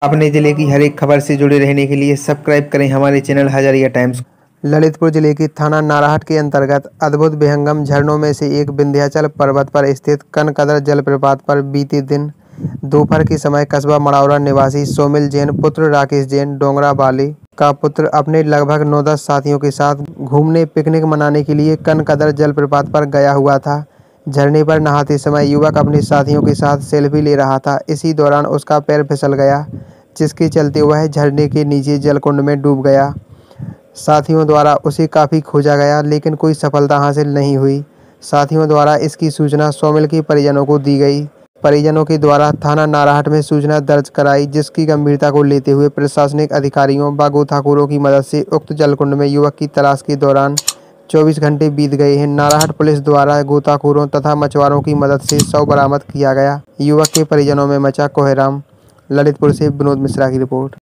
अपने जिले की हर एक खबर से जुड़े रहने के लिए सब्सक्राइब करें हमारे चैनल हजारिया टाइम्स। ललितपुर जिले की थाना नाराहट के अंतर्गत अद्भुत विहंगम झरनों में से एक विंध्याचल पर्वत पर स्थित कनकदर जलप्रपात पर बीते दिन दोपहर के समय कस्बा मड़ौरा निवासी सोमिल जैन पुत्र राकेश जैन डोंगरा बाली का पुत्र अपने लगभग 9-10 साथियों के साथ घूमने पिकनिक मनाने के लिए कनकदर जलप्रपात पर गया हुआ था। झरने पर नहाते समय युवक अपने साथियों के साथ सेल्फी ले रहा था। इसी दौरान उसका पैर फिसल गया, जिसके चलते वह झरने के नीचे जलकुंड में डूब गया। साथियों द्वारा उसे काफ़ी खोजा गया, लेकिन कोई सफलता हासिल नहीं हुई। साथियों द्वारा इसकी सूचना सोमिल के परिजनों को दी गई। परिजनों के द्वारा थाना नाराहट में सूचना दर्ज कराई, जिसकी गंभीरता को लेते हुए प्रशासनिक अधिकारियों व गोताखोरों की मदद से उक्त जलकुंड में युवक की तलाश के दौरान 24 घंटे बीत गए हैं। नाराहट पुलिस द्वारा गोताखोरों तथा मछुआरों की मदद से शव बरामद किया गया। युवक के परिजनों में मचा कोहराम। ललितपुर से विनोद मिश्रा की रिपोर्ट।